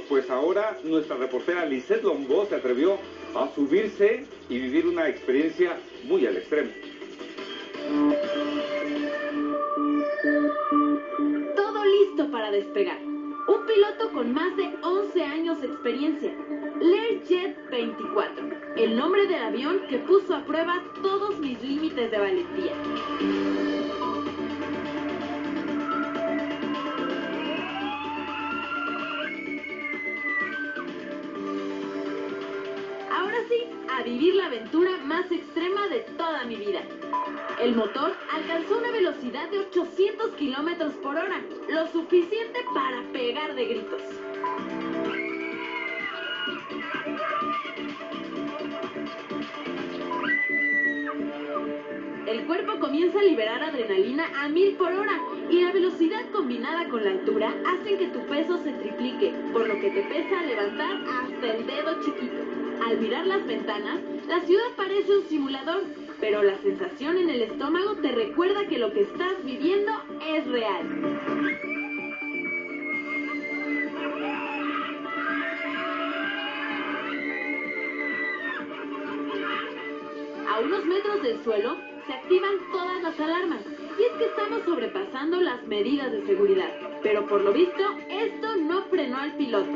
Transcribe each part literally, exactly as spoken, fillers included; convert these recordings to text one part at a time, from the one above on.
pues ahora nuestra reportera Lisette Lombó se atrevió a subirse y vivir una experiencia muy al extremo. Todo listo para despegar. Un piloto con más de once años de experiencia. Learjet veinticuatro, el nombre del avión que puso a prueba todos mis límites de valentía. Ahora sí, a vivir la aventura más extrema de toda mi vida. El motor alcanzó una velocidad de ochocientos kilómetros por hora, lo suficiente para pegar de gritos. El cuerpo comienza a liberar adrenalina a mil por hora y la velocidad combinada con la altura hacen que tu peso se triplique, por lo que te pesa levantar hasta el dedo chiquito. Al mirar las ventanas, la ciudad parece un simulador, pero la sensación en el estómago te recuerda que lo que estás viviendo es real. A unos metros del suelo se activan todas las alarmas, y es que estamos sobrepasando las medidas de seguridad, pero por lo visto esto no frenó al piloto.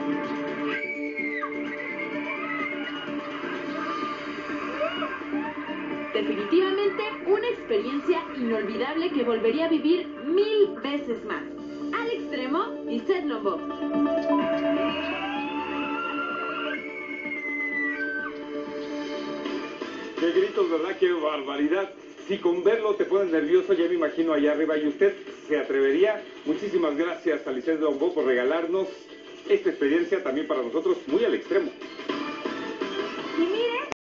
Definitivamente una experiencia inolvidable que volvería a vivir mil veces más. Al extremo, Lisette Lombó. Qué gritos, ¿verdad? Qué barbaridad. Si con verlo te pones nervioso, ya me imagino allá arriba. ¿Y usted se atrevería? Muchísimas gracias a Lisette Lombó por regalarnos esta experiencia también para nosotros muy al extremo.